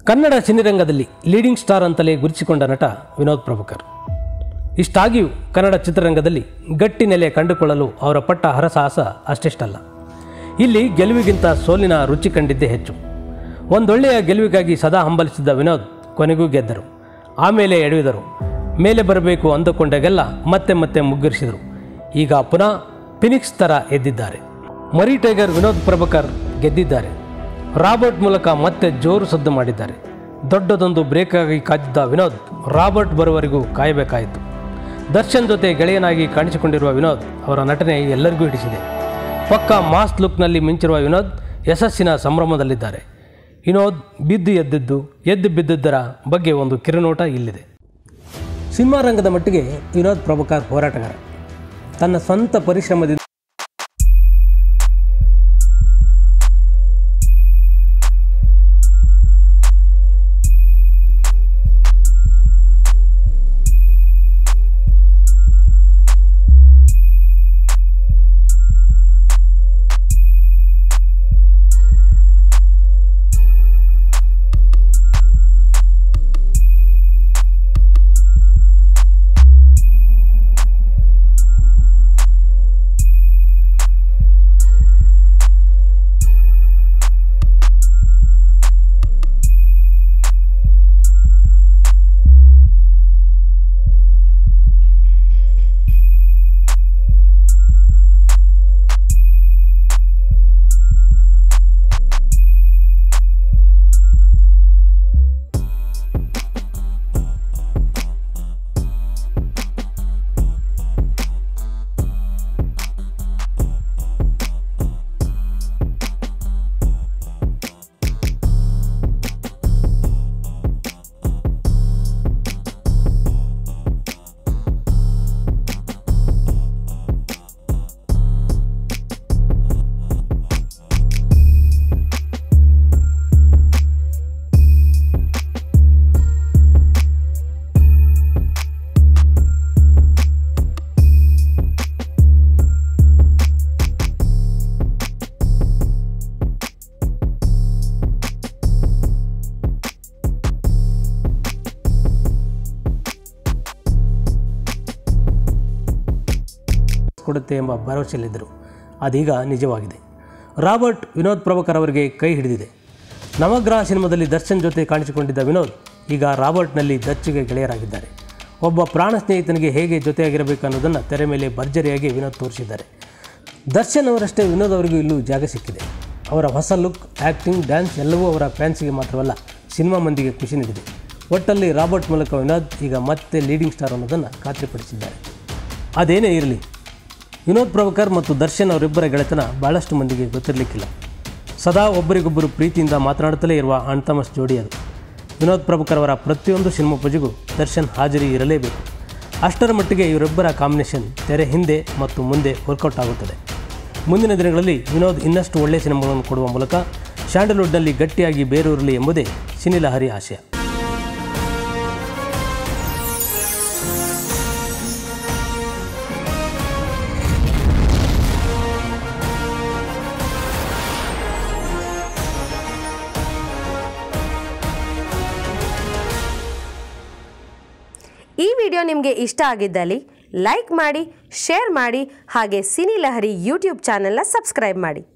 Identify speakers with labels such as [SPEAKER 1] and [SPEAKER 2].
[SPEAKER 1] Kannada ಸಿನಿರಂಗದಲ್ಲಿ leading star ಅಂತಲೇ ಗುರುತಿಸಿಕೊಂಡ ನಟ ವಿನೋದ್ ಪ್ರಭಾಕರ್. ಇಷ್ಟಾಗಿಯೂ ಕನ್ನಡ ಚಿತ್ರರಂಗದಲ್ಲಿ ಗಟ್ಟಿ ನೆಲೆ ಕಂಡುಕೊಳ್ಳಲು ಅವರ ಪಟ್ಟ ಹರಸಾಹಸ ಅಷ್ಟಿಷ್ಟಲ್ಲ. ಇಲ್ಲಿ ಗೆಲುವಿಗಿಂತ ಸೋಲಿನ ರುಚಿ ಕಂಡಿದ್ದೇ ಹೆಚ್ಚು. ಒಂದೊಳ್ಳೆಯ ಗೆಲುವಿಗಾಗಿ ಸದಾ ಹಂಬಲಿಸಿದ್ದ ವಿನೋದ್ ಕೊನೆಗೂ ಗೆದ್ದರು. ಆಮೇಲೆ ಎಡವಿದರು. ಮೇಲೆ ಬರಬೇಕು ಅಂದುಕೊಂಡಾಗೆಲ್ಲ ಮತ್ತೆ ಮತ್ತೆ ಮುಗ್ಗರಿಸಿದರು. ಈಗ ಪುನಃ ಫಿನಿಕ್ಸ್ ಥರ ಎದ್ದಿದ್ದಾರೆ. ಮರಿ ಟೈಗರ್ ವಿನೋದ್ ಪ್ರಭಾಕರ್ ಗೆದ್ದಿದ್ದಾರೆ. ರಾಬರ್ಟ್ ಮೂಲಕ ಮತ್ತೆ ಜೋರು ಸದ್ದು ಮಾಡಿದ್ದಾರೆ. ದೊಡ್ಡದೊಂದು ಬ್ರೇಕಾಗಿ ಕಾದಿದ್ದ ವಿನೋದ್ ರಾಬರ್ಟ್ ಬರುವವರೆಗೂ ಕಾಯಬೇಕಾಯಿತು. ದರ್ಶನ್ ಜೊತೆ ಗೆಳೆಯನಾಗಿ ಕಾಣಿಸಿಕೊಂಡಿರುವ ವಿನೋದ್ ಅವರ ನಟನೆ ಎಲ್ಲರಿಗೂ ಹಿಡಿಸಿದೆ. ಪಕ್ಕಾ ಮಾಸ್ ಲುಕ್ನಲ್ಲಿ ಮಿಂಚಿರುವ ವಿನೋದ್ ಯಶಸ್ಸಿನ ಸಂಭ್ರಮದಲ್ಲಿದ್ದಾರೆ. ವಿನೋದ್ ಎದ್ದು ಬಿದ್ದಿದ್ದರ ಬಗ್ಗೆ ಒಂದು ಕಿರುನೋಟ ಇಲ್ಲಿದೆ. ಸಿನಿಮಾ ರಂಗದ ಮಟ್ಟಿಗೆ ವಿನೋದ್ ಪ್ರಭಾಕರ್ ಹೋರಾಟಗಾರ. ತನ್ನ ಸ್ವಂತ ಪರಿಶ್ರಮದಿಂದ ಕೊಡುತ್ತೆ ಎಂಬ ಭರವಸೆಯಲ್ಲಿದ್ದರು. ಅದೀಗ ನಿಜವಾಗಿದೆ. ರಾಬರ್ಟ್ ವಿನೋದ್ ಪ್ರಭಾಕರ್ ಅವರಿಗೆ ಕೈ ಹಿಡಿದಿದೆ. ನವಗ್ರಹ ಸಿನಿಮಾದಲ್ಲಿ ದರ್ಶನ್ ಜೊತೆ ಕಾಣಿಸಿಕೊಂಡಿದ್ದ ವಿನೋದ್ ಈಗ ರಾಬರ್ಟ್ನಲ್ಲಿ ದಚ್ಚಿಗೆ ಗೆಳೆಯರಾಗಿದ್ದಾರೆ. ಒಬ್ಬ ಪ್ರಾಣ ಸ್ನೇಹಿತನಿಗೆ ಹೇಗೆ ಜೊತೆಯಾಗಿರಬೇಕು ಅನ್ನೋದನ್ನು ತೆರೆ ಮೇಲೆ ಭರ್ಜರಿಯಾಗಿ ವಿನೋದ್ ತೋರಿಸಿದ್ದಾರೆ. ದರ್ಶನ್ ಅವರಷ್ಟೇ ವಿನೋದ್ ಅವರಿಗೂ ಇಲ್ಲೂ ಜಾಗ ಸಿಕ್ಕಿದೆ. ಅವರ ಹೊಸ ಲುಕ್, ಆ್ಯಕ್ಟಿಂಗ್, ಡ್ಯಾನ್ಸ್ ಎಲ್ಲವೂ ಅವರ ಫ್ಯಾನ್ಸಿಗೆ ಮಾತ್ರವಲ್ಲ, ಸಿನಿಮಾ ಮಂದಿಗೆ ಖುಷಿ ನೀಡಿದೆ. ಒಟ್ಟಲ್ಲಿ ರಾಬರ್ಟ್ ಮೂಲಕ ವಿನೋದ್ ಈಗ ಮತ್ತೆ ಲೀಡಿಂಗ್ ಸ್ಟಾರ್ ಅನ್ನೋದನ್ನು ಖಾತ್ರಿಪಡಿಸಿದ್ದಾರೆ. ಅದೇನೇ ಇರಲಿ, ವಿನೋದ್ ಪ್ರಭಾಕರ್ ಮತ್ತು ದರ್ಶನ್ ಅವರಿಬ್ಬರ ಗೆಳೆತನ ಭಾಳಷ್ಟು ಮಂದಿಗೆ ಗೊತ್ತಿರಲಿಕ್ಕಿಲ್ಲ. ಸದಾ ಒಬ್ಬರಿಗೊಬ್ಬರು ಪ್ರೀತಿಯಿಂದ ಮಾತನಾಡುತ್ತಲೇ ಇರುವ ಅಣ್ತಮಸ್ ಜೋಡಿ ಅದು. ವಿನೋದ್ ಪ್ರಭಾಕರ್ ಅವರ ಪ್ರತಿಯೊಂದು ಸಿನಿಮಾ ಪೂಜೆಗೂ ದರ್ಶನ್ ಹಾಜರಿ ಇರಲೇಬೇಕು. ಅಷ್ಟರ ಮಟ್ಟಿಗೆ ಇವರಿಬ್ಬರ ಕಾಂಬಿನೇಷನ್ ತೆರೆ ಹಿಂದೆ ಮತ್ತು ಮುಂದೆ ವರ್ಕೌಟ್ ಆಗುತ್ತದೆ. ಮುಂದಿನ ದಿನಗಳಲ್ಲಿ ವಿನೋದ್ ಇನ್ನಷ್ಟು ಒಳ್ಳೆಯ ಸಿನಿಮಾಗಳನ್ನು ಕೊಡುವ ಮೂಲಕ ಸ್ಯಾಂಡಲ್ವುಡ್ನಲ್ಲಿ ಗಟ್ಟಿಯಾಗಿ ಬೇರೂರಲಿ ಎಂಬುದೇ ಸಿನಿಲಹರಿ ಆಶಯ.
[SPEAKER 2] ಈ ವಿಡಿಯೋ ನಿಮಗೆ ಇಷ್ಟ ಆಗಿದ್ದಲ್ಲಿ ಲೈಕ್ ಮಾಡಿ, ಶೇರ್ ಮಾಡಿ, ಹಾಗೆ ಸಿನಿಲಹರಿ ಯೂಟ್ಯೂಬ್ ಚಾನೆಲ್ನ ಸಬ್ಸ್ಕ್ರೈಬ್ ಮಾಡಿ.